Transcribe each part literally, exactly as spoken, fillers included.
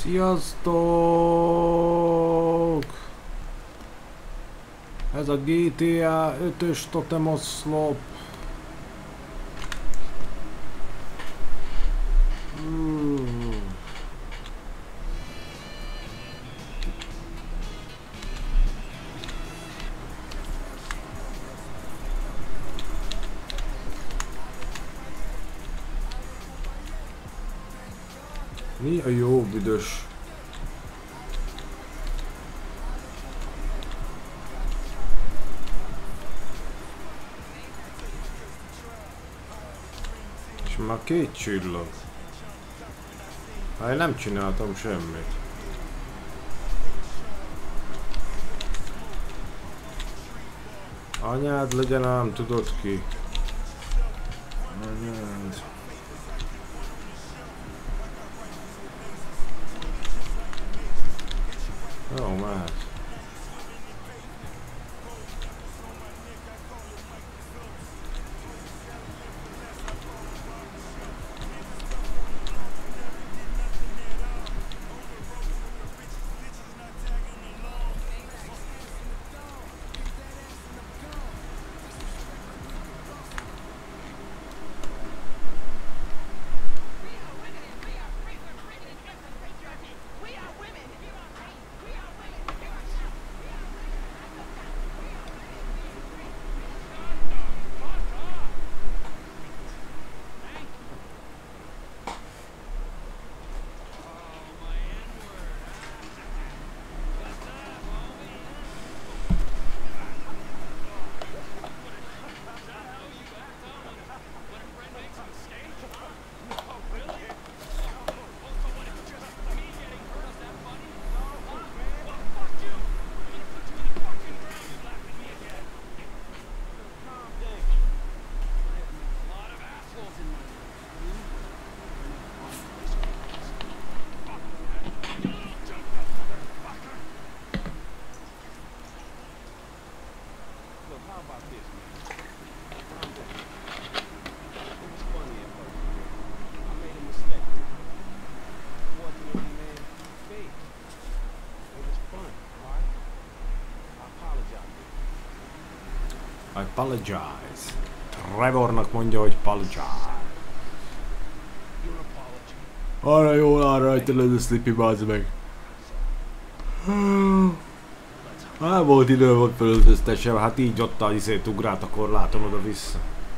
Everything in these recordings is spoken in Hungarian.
Sziasztok! Ez a gé té á ötös totem oszlop. Mi a jó büdös? És már két csillag. Hát én nem csináltam semmit. Anyád legyen ám, tudod ki. Anyád. Jó, mehet. I apologize. Trevornak mondja, hogy apologize. Arra jól áll rajta ez a Slippy, bazd meg. Hát volt idő, volt fölöltöztessem, hát így ott a izét ugrált a korláton oda-vissza.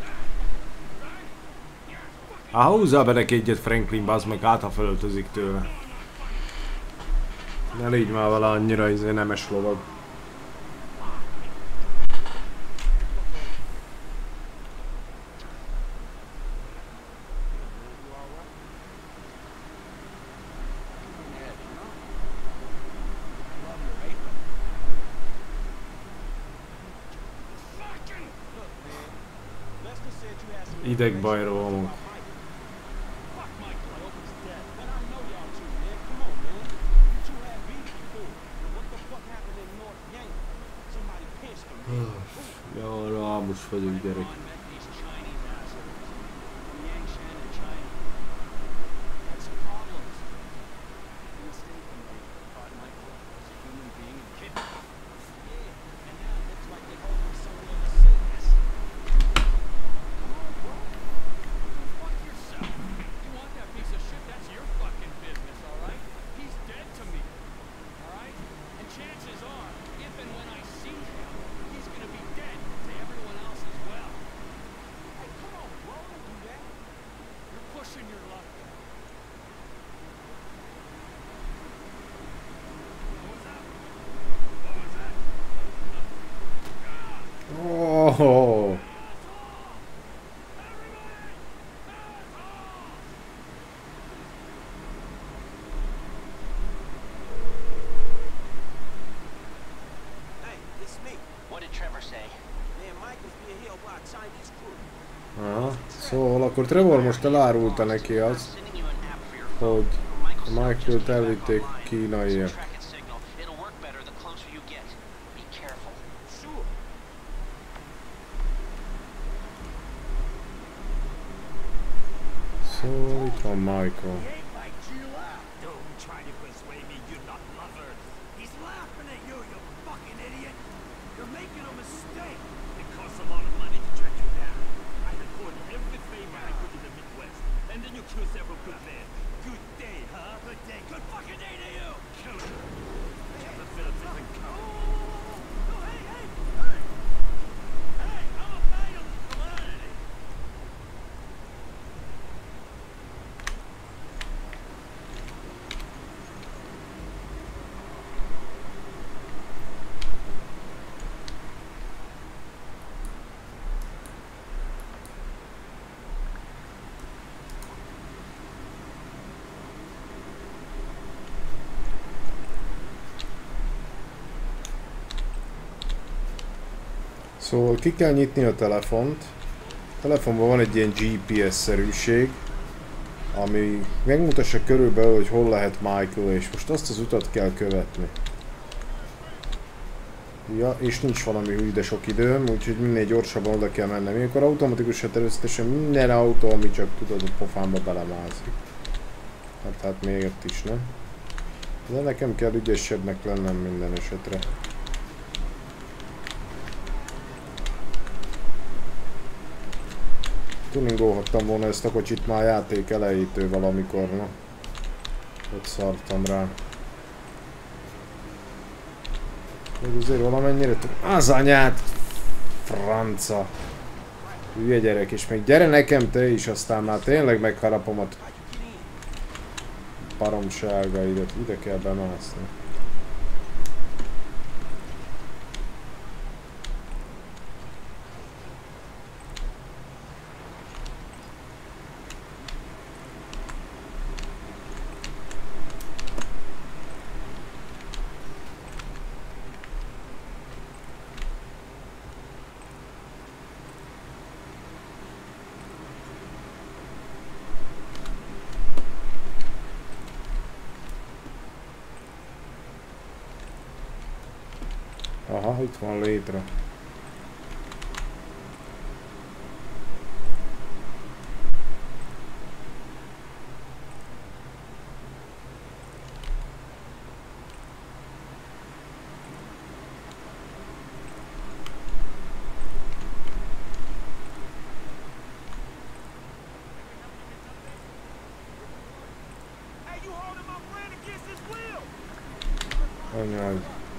Hát húzzál be neki egyet, Franklin, bazd meg, hát ha fölöltözik tőle. Ne légy már vele annyira izé nemes lovag. Idegbajról vanunk. Ja, rámus vagyok, gyerek. Oh. Aha, szóval akkor Trevor most elárulta neki azt, hogy Michael-t elvitték kínaiak. Szóval itt van Michael. Szóval ki kell nyitni a telefont. A telefonban van egy ilyen gé pé es-szerűség, ami megmutassa körülbelül, hogy hol lehet Michael, és most azt az utat kell követni. Ja, és nincs valami hű, de sok időm, úgyhogy minél gyorsabban oda kell mennem. Ilyenkor automatikusan természetesen minden autó, ami csak tudod, a pofámba belemászik. Hát hát még ott is, nem? De nekem kell ügyesebbnek lennem minden esetre. Tuningolhattam volna ezt a kocsit már a játék elejétől valamikor, na. Ott szartam rá. Még azért valamennyire tudom. Az anyát! Franca! Hülye gyerek, és még gyere nekem te is, aztán már tényleg megharapom a baromságaidat. Ide kell bemászni. Aha, itt van létre. Anyád.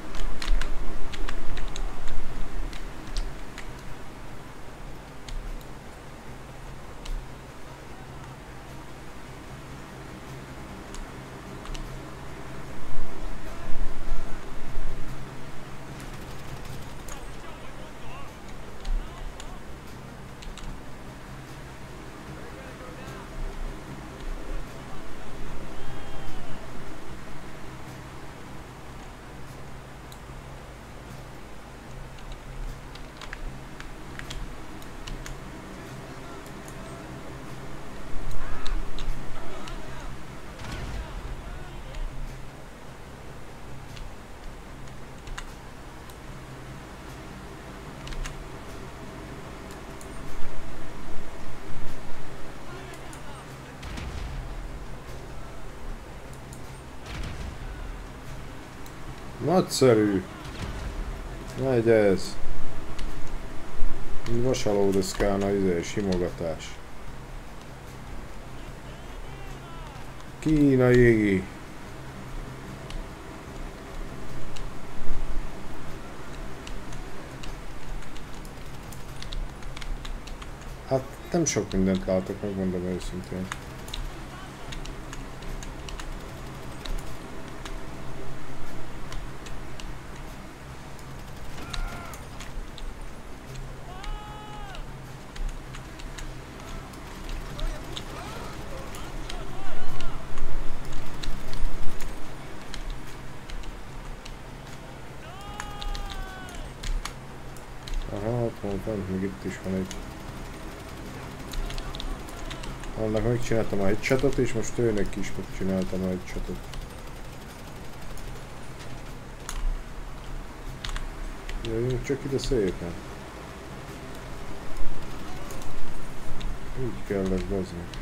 Nagyszerű! Megy ez! Vasalódeszkálna izé, simogatás. Kína jégi! Hát nem sok mindent látok, megmondom őszintén. Még itt is van egy. Annak megcsináltam a headshotot, és most őnek is megcsináltam a headshotot. Jöjjünk csak ide szépen. Úgy kellett, bazd meg.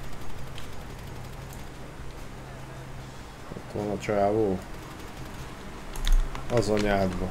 Van a csávó. Az anyádba.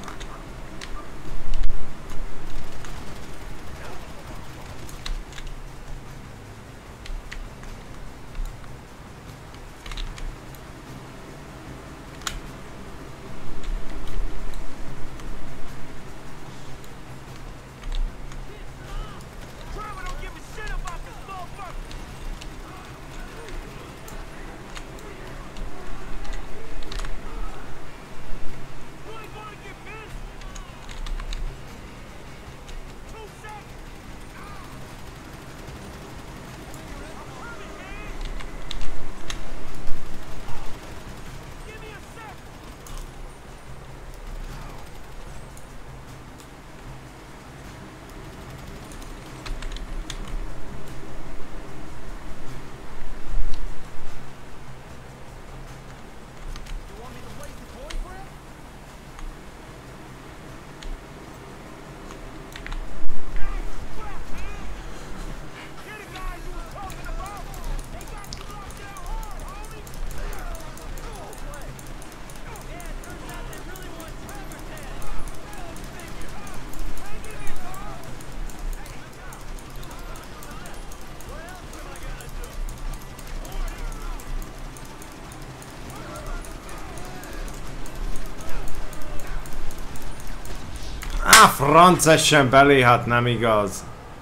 Á, franc essen belé, hát nem igaz.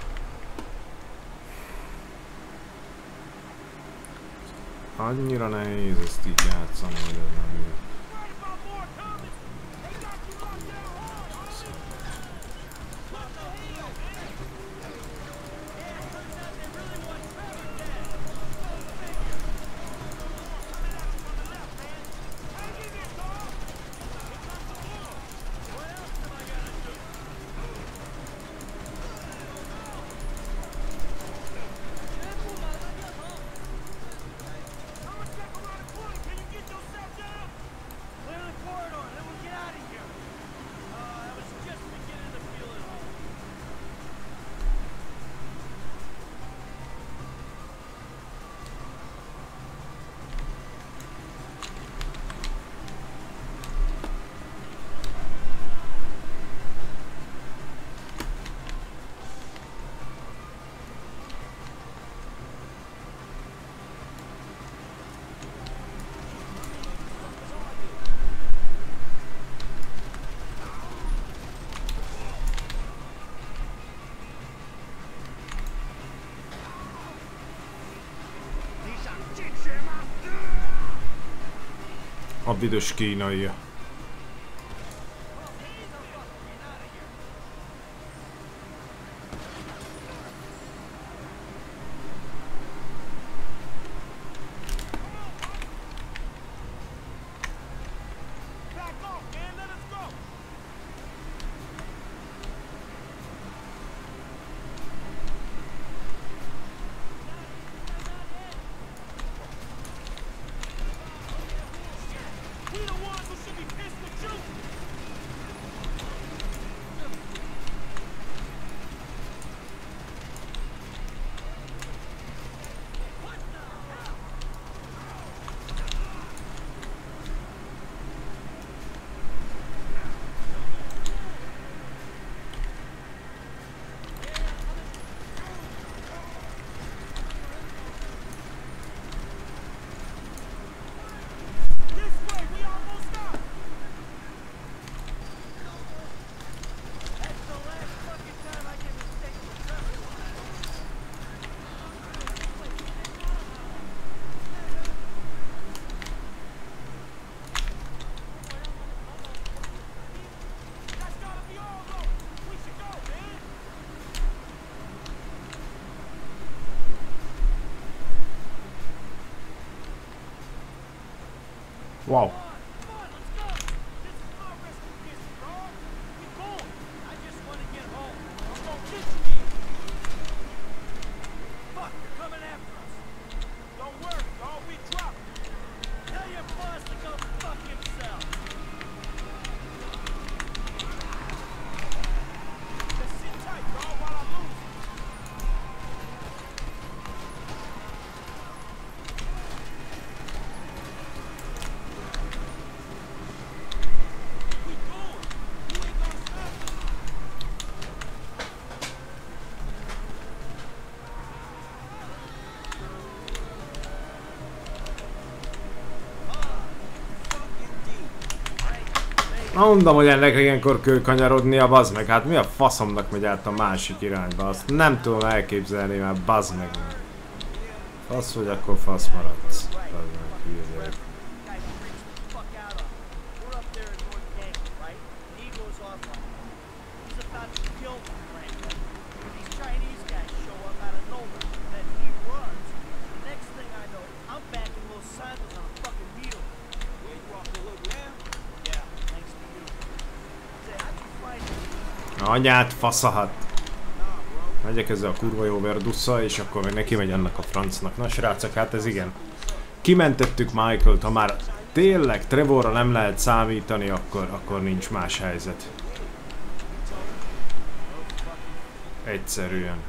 Annyira nehéz ezt így játszani, hogy ez nem igaz. A büdös kínai. Wow. Mondom, hogy ennek ilyenkor kell kanyarodnia, bazd meg, hát mi a faszomnak megy át a másik irányba, azt nem tudom elképzelni már, bazd meg. Fasz vagy, akkor fasz maradsz. Bazd meg, hülye. Anyát faszahat! Megyek ezzel a kurva jó Verdusszal, és akkor meg neki megy annak a francnak. Na srácok, hát ez igen. Kimentettük Michaelt, ha már tényleg Trevorra nem lehet számítani, akkor, akkor nincs más helyzet. Egyszerűen.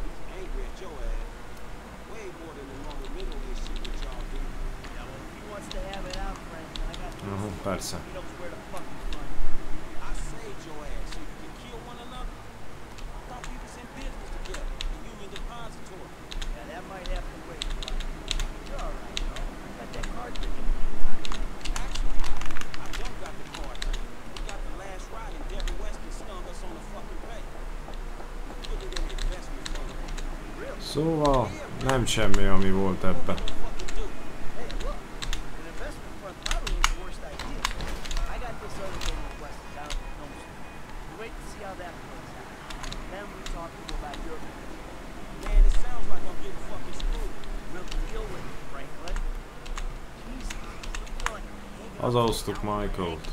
Aha, persze. Szóval nem semmi, ami volt ebbe. Hazahoztuk Michaelt.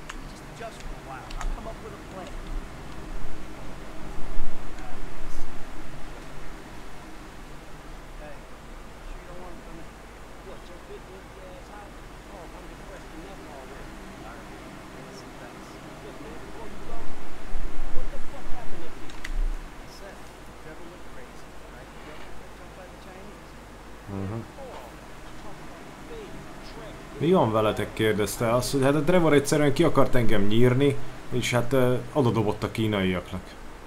Mi van veletek, kérdezte azt, hogy hát a Trevor egyszerűen ki akart engem nyírni, és hát uh, odadobott a kínaiaknak.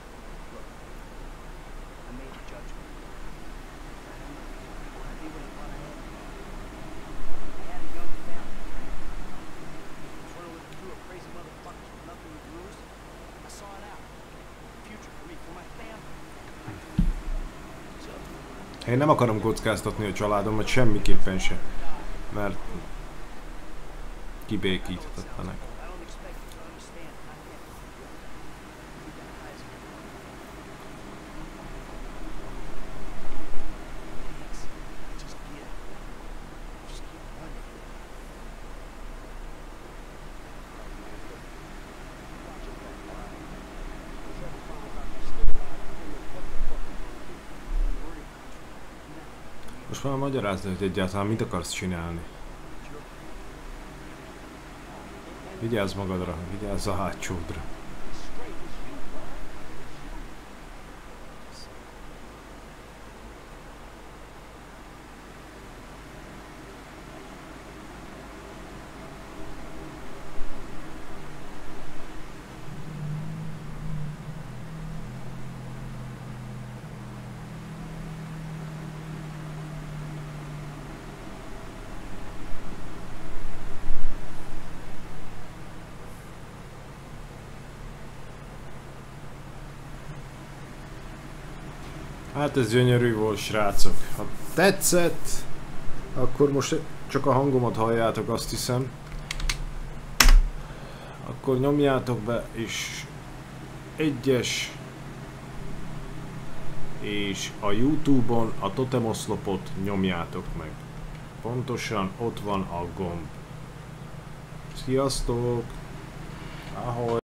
Én nem akarom kockáztatni a családomat, semmiképpen se, mert kibékíthetetlenek. Most már magyarázd, hogy egyáltalán mit akarsz csinálni. Vigyázz magadra, vigyázz a hátsódra. Hát ez gyönyörű volt, srácok. Ha tetszett, akkor most csak a hangomat halljátok, azt hiszem. Akkor nyomjátok be, és egyes, és a YouTube-on a totemoszlopot nyomjátok meg. Pontosan ott van a gomb. Sziasztok! Ahoj!